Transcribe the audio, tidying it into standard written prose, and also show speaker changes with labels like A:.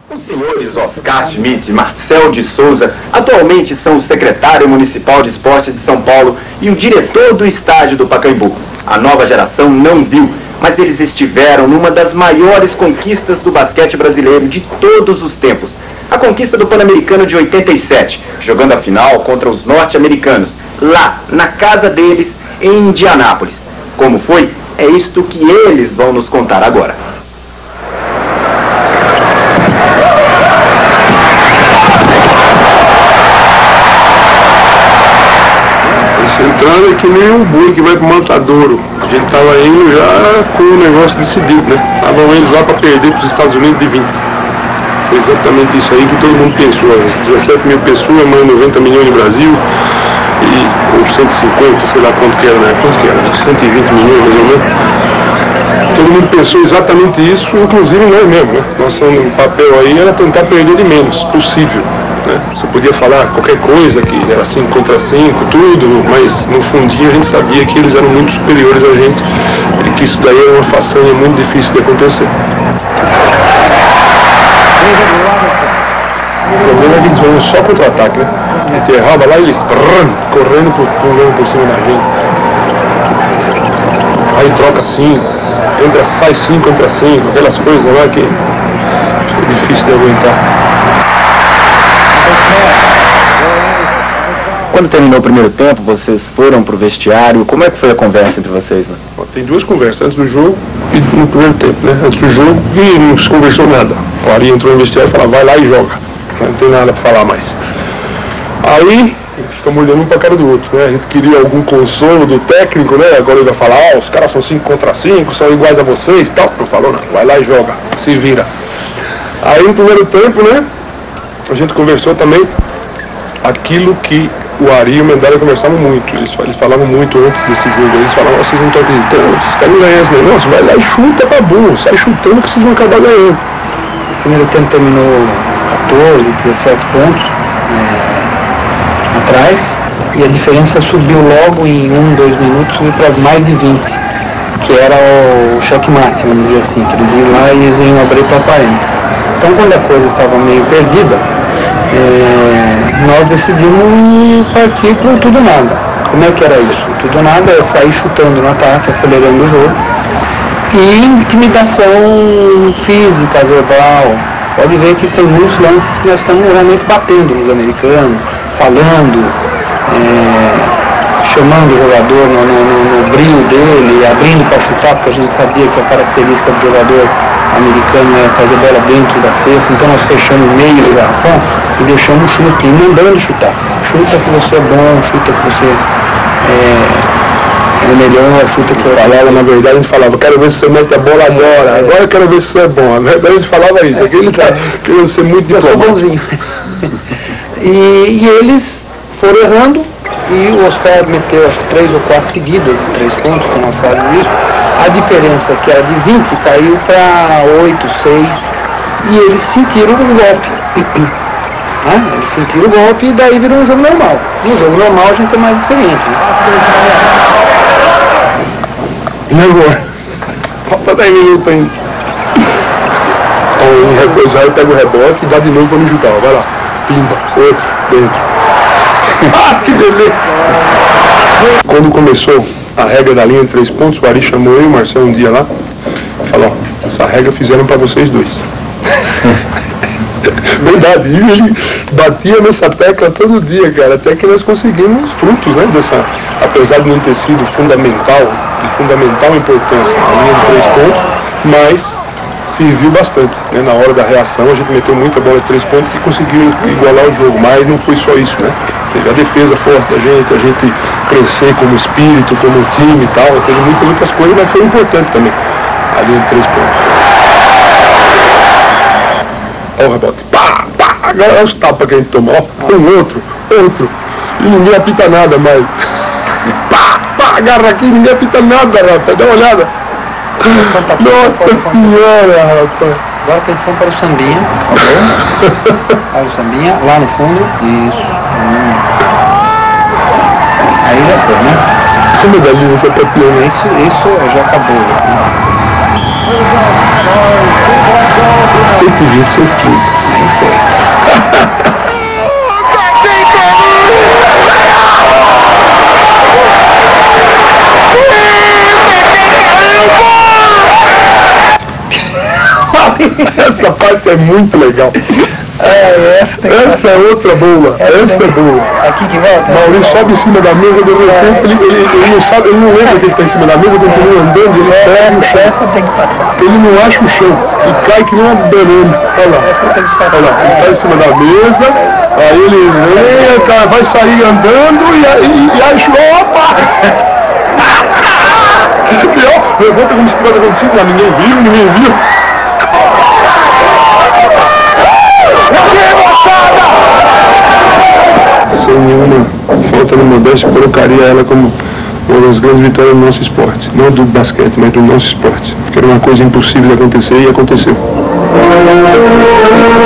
A: Os senhores Oscar Schmidt e Marcel de Souza atualmente são o secretário municipal de esportes de São Paulo e o diretor do estádio do Pacaembu. A nova geração não viu, mas eles estiveram numa das maiores conquistas do basquete brasileiro de todos os tempos. A conquista do Pan-Americano de 87, jogando a final contra os norte-americanos, lá, na casa deles, em Indianápolis. Como foi? É isto que eles vão nos contar agora.
B: Entrando é que nem um boi que vai pro matadouro. A gente tava indo já com o negócio decidido, né? Estavam eles lá para perder pros Estados Unidos de 20. Foi exatamente isso aí que todo mundo pensou. 17 mil pessoas, mais 90 milhões no Brasil, e com 150, sei lá quanto que era, né? Quanto que era? 120 milhões mais ou menos. Todo mundo pensou exatamente isso, inclusive nós mesmo, né? Nosso papel aí era tentar perder de menos possível. Você podia falar qualquer coisa, que era 5 contra 5, tudo, mas no fundinho a gente sabia que eles eram muito superiores a gente e que isso daí era uma façanha muito difícil de acontecer. O problema é que eles vão só contra-ataque, né? A gente errava lá e eles correndo por cima da gente. Aí troca 5, sai 5 contra 5, aquelas coisas lá que é difícil de aguentar.
A: Quando terminou o primeiro tempo, vocês foram pro vestiário. Como é que foi a conversa entre vocês, né?
B: Tem duas conversas, antes do jogo e no primeiro tempo, né? Antes do jogo e não se conversou nada. O Ari entrou no vestiário e falou, vai lá e joga. Não tem nada para falar mais. Aí, ficamos olhando um para a cara do outro, né? A gente queria algum consolo do técnico, né? Agora ele vai falar, os caras são 5 contra 5, são iguais a vocês e tal. Não falou nada, vai lá e joga, se vira. Aí no primeiro tempo, né? A gente conversou também aquilo que o Ari e o Medalha conversavam muito. Eles falavam muito antes desse jogo. Eles falavam, vocês não estão acreditando, esses caras não ganham esse negócio, vai lá e chuta pra burro, sai chutando que vocês vão acabar ganhando.
C: O primeiro tempo terminou 14, 17 pontos atrás, e a diferença subiu logo em 1, 2 minutos, subiu para mais de 20, que era o checkmate, vamos dizer assim, que eles iam lá e eles iam abrir para 40. Então quando a coisa estava meio perdida, nós decidimos partir por tudo ou nada. Como é que era isso? Tudo ou nada é sair chutando no ataque, acelerando o jogo, e intimidação física, verbal. Pode ver que tem muitos lances que nós estamos realmente batendo nos americanos, falando, chamando o jogador no brilho dele, abrindo para chutar, porque a gente sabia que a característica do jogador americano é fazer bola dentro da cesta, então nós fechamos o meio do garrafão e deixamos o chute, e mandando chutar. Chuta que você é bom, chuta que você é melhor, chuta que você falava, na verdade a gente falava, quero ver se você mete a bola agora eu quero ver se você é bom. Na verdade a gente falava isso, aqui ele tá querendo ser muito diplomático. Eu sou bonzinho. E eles foram errando, e o Oscar meteu acho que 3 ou 4 seguidas de 3 pontos, que não fazem isso. A diferença, que era de 20, caiu para 8, 6, e eles sentiram o golpe. Eles sentiram o golpe e daí virou um jogo normal. No jogo normal a gente é mais experiente.
B: E agora? Falta 10 minutos ainda. Então, em repousar, pega o rebote e dá de novo para me chutar. Vai lá. Pimba, outro, dentro. Que beleza! Quando começou a regra da linha de 3 pontos, o Ari chamou eu e o Marcel um dia lá e falou, essa regra fizeram para vocês dois. Verdade, e ele batia nessa tecla todo dia, cara, até que nós conseguimos frutos, né, apesar de não ter sido de fundamental importância a linha de 3 pontos, mas serviu bastante, né, na hora da reação a gente meteu muita bola de 3 pontos que conseguiu igualar o jogo, mas não foi só isso, né, teve a defesa forte da gente, a gente crescer como espírito, como time e tal, teve muitas coisas, mas foi importante também a linha de 3 pontos. Olha o rebote, pá, agora olha os tapas que a gente tomou, outro, e ninguém apita nada mais. Pá, agarra aqui, ninguém apita nada, rapaz, dá uma olhada. Nossa senhora, rapaz.
C: Agora atenção para o sambinha, por favor. Para o sambinha, lá no fundo, isso. Aí já foi, né?
B: Que medalhinha essa papiana?
C: Isso já acabou.
B: 120, 115. Essa parte é muito legal. Essa é outra boa. Essa é boa.
C: Aqui que volta?
B: Maurício sobe em cima da mesa, de repente ele não sabe, ele não lembra que ele está em cima da mesa, continua andando, ele pega o chão.
C: Tem que passar.
B: Ele não acha o chão e cai que nem uma banana. Olha lá. Olha lá, ele está em cima da mesa, aí ele entra, vai sair andando e acha. Opa! E ó, levanta como se tivesse acontecido, mas ninguém viu. Sem nenhuma falta de modéstia, eu colocaria ela como uma das grandes vitórias do nosso esporte. Não do basquete, mas do nosso esporte. Que era uma coisa impossível de acontecer e aconteceu.